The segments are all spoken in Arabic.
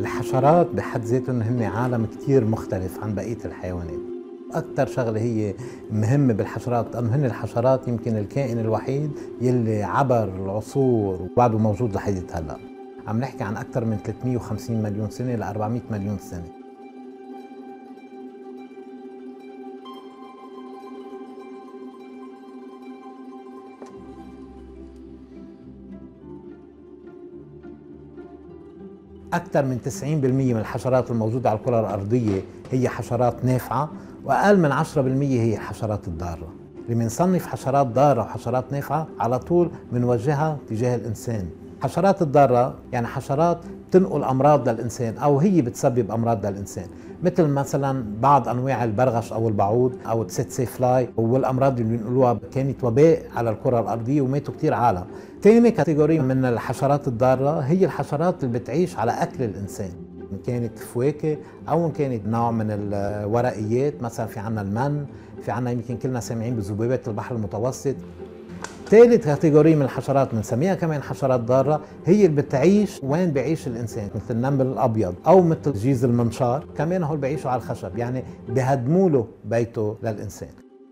الحشرات بحد ذاتهم هن عالم كتير مختلف عن بقية الحيوانات. أكثر شغلة هي مهمة بالحشرات أنه هن الحشرات يمكن الكائن الوحيد يلي عبر العصور وبعده موجود لحد هلا. عم نحكي عن أكثر من 350 مليون سنة ل 400 مليون سنة. أكثر من 90% من الحشرات الموجودة على الكرة الأرضية هي حشرات نافعة، وأقل من 10% هي الحشرات الضارة. اللي بنصنف حشرات ضارة وحشرات نافعة على طول بنوجهها تجاه الإنسان. حشرات الضارة يعني حشرات تنقل أمراض للإنسان أو هي بتسبب أمراض للإنسان، مثل مثلا بعض أنواع البرغش أو البعوض أو التسيتسي فلاي، والأمراض اللي بينقلوها كانت وباء على الكرة الأرضية وماتوا كتير عالم. ثاني كاتيجوري من الحشرات الضارة هي الحشرات اللي بتعيش على أكل الإنسان، إن كانت فواكه أو إن كانت نوع من الورقيات، مثلا في عنا المن، في عنا يمكن كلنا سامعين بذبابات البحر المتوسط. ثالث كاتيجوري من الحشرات بنسميها كمان حشرات ضارة هي اللي بتعيش وين بيعيش الإنسان، مثل النمل الأبيض أو مثل جيز المنشار، كمان هول بيعيشوا على الخشب، يعني بهدموا له بيته للإنسان.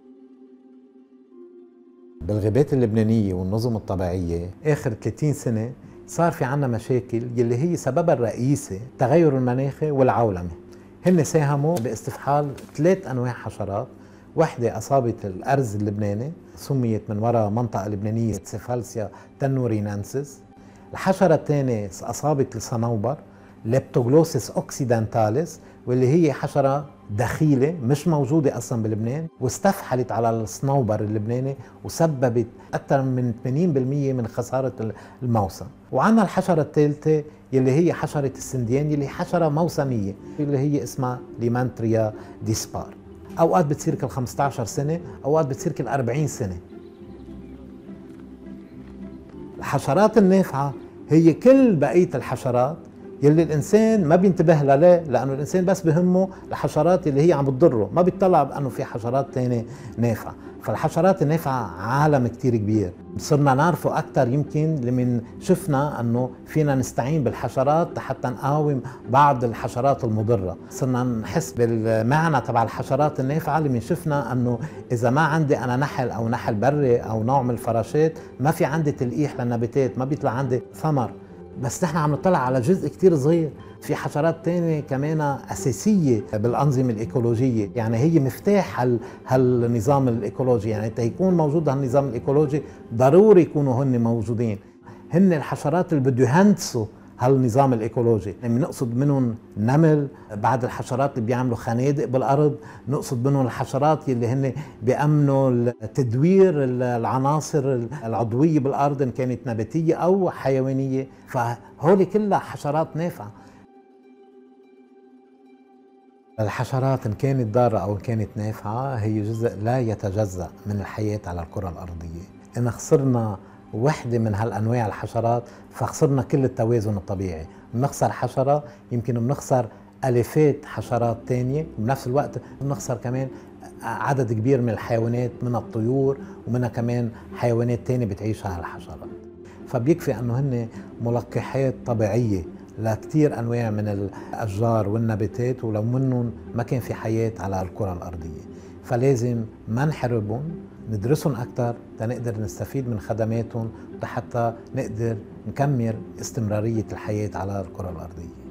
بالغابات اللبنانية والنظم الطبيعية آخر 30 سنة صار في عنا مشاكل يلي هي سببها الرئيسي التغير المناخي والعولمة. هن ساهموا باستفحال 3 أنواع حشرات. وحدة أصابت الأرز اللبناني، سميت من وراء منطقة لبنانية سيفالسيا تنورينانسيس. الحشرة الثانية أصابت الصنوبر، ليبتوغلوسيس أوكسيدانتاليس، واللي هي حشرة دخيلة مش موجودة أصلا بلبنان، واستفحلت على الصنوبر اللبناني وسببت أكثر من 80% من خسارة الموسم. وعنا الحشرة الثالثة يلي هي حشرة السنديان، يلي حشرة موسمية اللي هي اسمها ليمانتريا ديسبار. أوقات بتصير كل 15 سنة، أوقات بتصير كل 40 سنة. الحشرات النافعة هي كل بقية الحشرات يلي الإنسان ما بينتبه لها، لأنه الإنسان بس بهمه الحشرات اللي هي عم بتضره، ما بيطلع بأنه في حشرات تانية نافعة. فالحشرات النافعة عالم كتير كبير، صرنا نعرفه أكتر يمكن لمن شفنا أنه فينا نستعين بالحشرات حتى نقاوم بعض الحشرات المضرة. صرنا نحس بالمعنى تبع الحشرات النافعة لمن شفنا أنه إذا ما عندي أنا نحل أو نحل بري أو نوع من الفراشات، ما في عندي تلقيح للنباتات، ما بيطلع عندي ثمر. بس نحن عم نطلع على جزء كتير صغير. في حشرات تانية كمان أساسية بالأنظمة الإيكولوجية، يعني هي مفتاح هالنظام الإيكولوجي، يعني يكون موجود هالنظام الإيكولوجي ضروري يكونوا هن موجودين. هن الحشرات اللي بده يهندسوا هالنظام الإيكولوجي، يعني نقصد منهم النمل، بعد الحشرات اللي بيعملوا خنادق بالأرض، نقصد منهم الحشرات اللي هن بيأمنوا تدوير العناصر العضوية بالأرض إن كانت نباتية أو حيوانية. فهول كلها حشرات نافعة. الحشرات إن كانت ضارة أو إن كانت نافعة هي جزء لا يتجزأ من الحياة على الكرة الأرضية. إن خسرنا وحدة من هالأنواع الحشرات فخسرنا كل التوازن الطبيعي. بنخسر حشرة يمكن بنخسر ألفات حشرات تانية، وبنفس الوقت بنخسر كمان عدد كبير من الحيوانات، من الطيور ومنها كمان حيوانات تانية بتعيش على الحشرات. فبيكفي أنه هن ملقحات طبيعية لكتير أنواع من الأشجار والنباتات، ولو منهم ما كان في حياة على الكرة الأرضية. فلازم ما نحاربهم، ندرسهم أكثر تنقدر نستفيد من خدماتهم، حتى نقدر نكمل استمرارية الحياة على الكرة الأرضية.